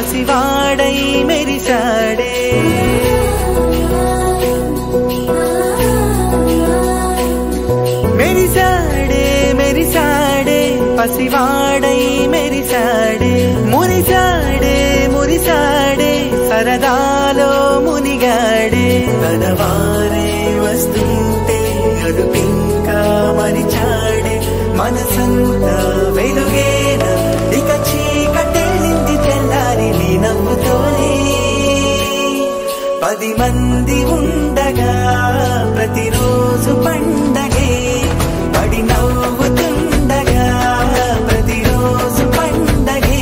పసివాడై మెరిసాడే మెరిసాడే మెరిసాడే పసివాడై మెరిసాడే మురిసాడే మురిసాడే సరదాలో మునిగాడే తనవారే వస్తుంటే అడుపింకా మరిచాడే మనసంతా వెలుగేన ఇక చీకటెళ్ళింది తెల్లారి నీ నవ్వుతోనే 10 మంది ఉండగా ప్రతిరోజు పండగే పడి నవ్వుతుండగా ప్రతిరోజు పండగే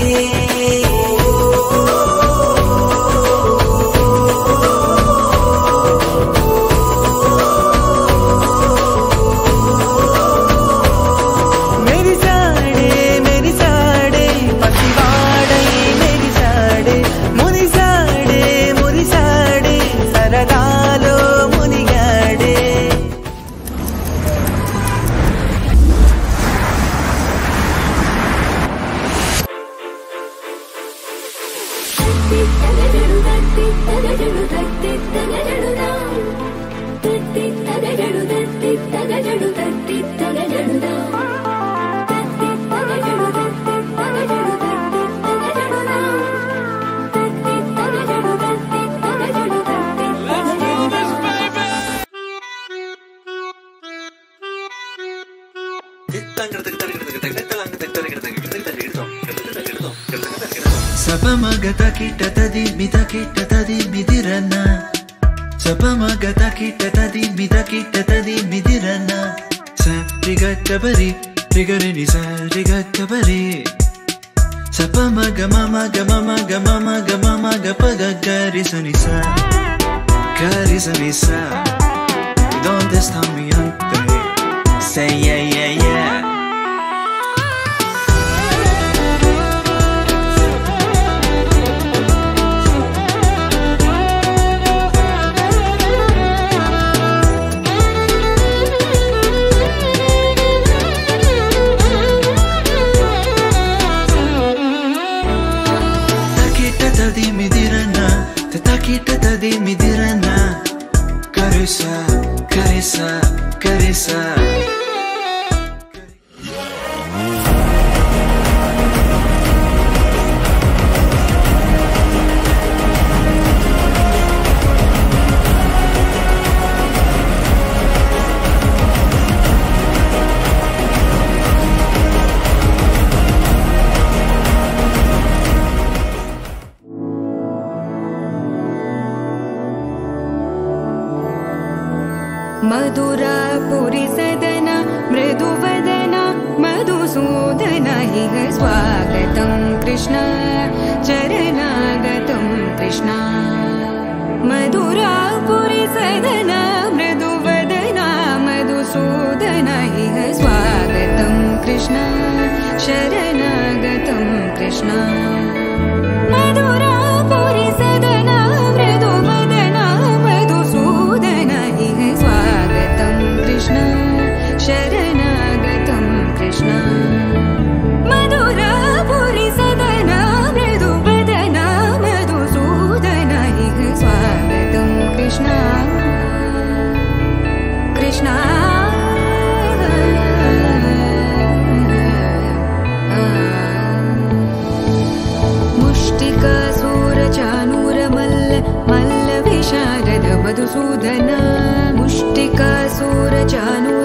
Sapamagata kita tadi midirana. Sapamagata kita tadi midirana. Sa rigata bari, rigarini sa rigata bari. Sapamaga mama ga mama ga mama ga mama ga paga garisani sa garisani sa. Donde está mi ante? Say yeah yeah yeah. Tadi midirana, caressa, caressa, caressa. मधुरा पुरी सदना मृदुवदना मधुसूदना इह स्वागतं कृष्ण चरणागतं कृष्ण मधुरा पुरी सदना मृदुवदना मधुसूदना इह स्वागतं कृष्ण शरणागतं कृष्ण मधुरा पुरी सदना मृदुवदना मधुसूदना इह स्वागतं कृष्ण शरणागतं कृष्ण मधुरा पुरी सदना मृदुवदना मधुसूदना इह स्वागतं कृष्ण कृष्ण मुष्टिकासूरचानूरमल्ल मल्लविशारद मधुसूदना मुष्टिकासूरचानूर